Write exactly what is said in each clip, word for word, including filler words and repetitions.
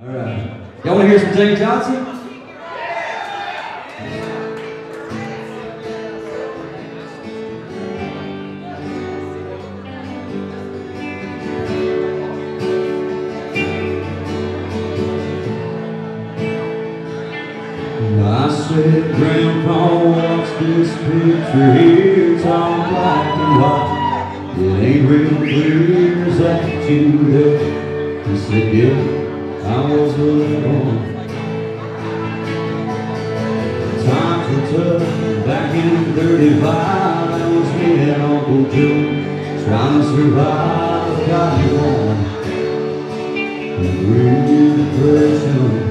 All right. Y'all want to hear some James Johnson? I said, Grandpa, watch this picture here. It's all black and white. It ain't real clear, is that you there? He said, yeah, I was a little. Times were tough back in thirty-five. That was me and Uncle Joe trying to survive. Got me warm and real depression.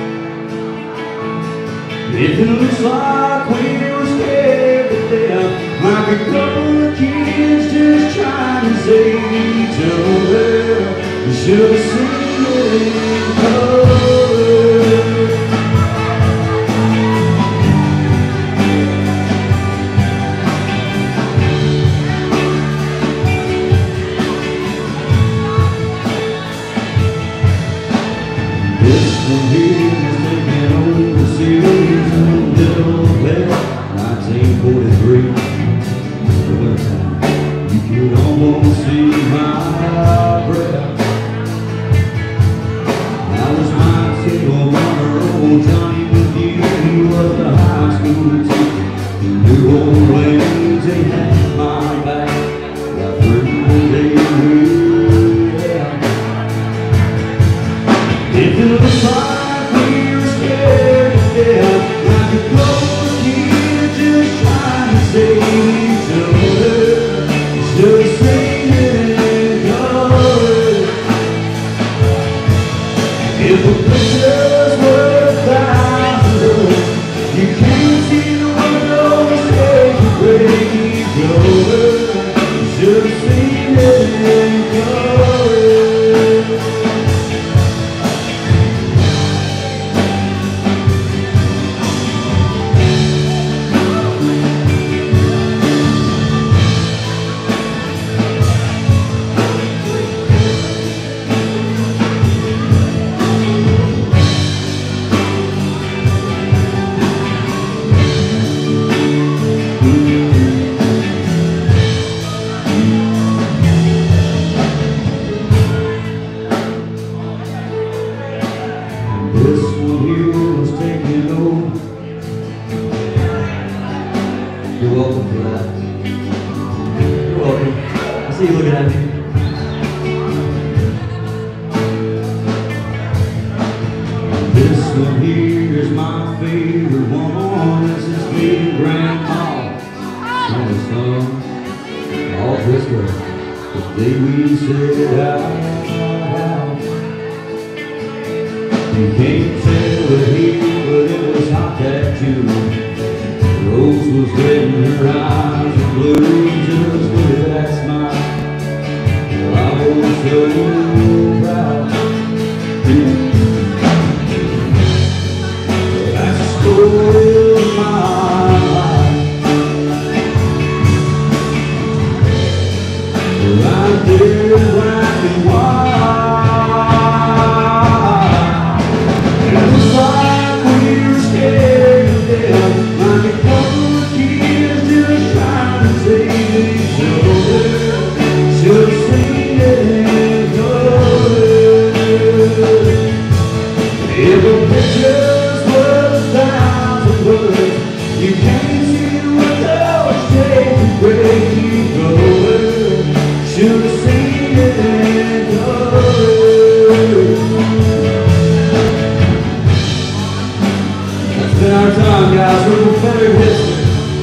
If it looks like we were scared to death, like a couple of kids just trying to save each other, you should have seen it in color. This one here is taking over the series in the middle of April, nineteen forty-three. The wintertime, you could almost see my breath. I was my single runner, Johnny with you. He was the high school teacher. In New Orleans, he had my back. Got through the day we had. If it looks like we were scared to death, like a couple of kids just trying to save each other, you should have seen it in color. If a picture's worth a thousand words, you can't see the windows as you break each other, you should have seen it in color. This one here was taking over. You're welcome for that. You're welcome. I see you looking at me. This one here is my favorite one. This is me and Grandma. And the sun all dressed up. The day we set out. You can't tell it here, but it was hot that June. The rose was red and her eyes were blue. Just look at that smile. Well, I was so proud. That's the story of my life. Right there in black and white. If a picture's worth a thousand words, you can't see the windows shade break each other. Should have seen it in color. That's been our time, guys. We're Confederate Hipster.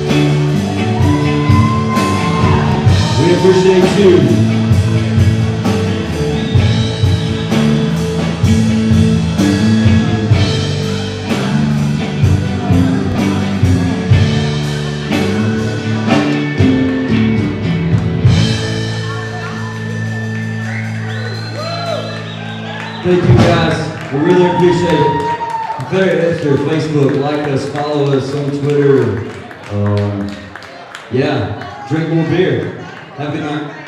We appreciate you. Thank you guys, we really appreciate it. Confederate Hipster, Facebook, like us, follow us on Twitter. Um, yeah, drink more beer. Have a good night.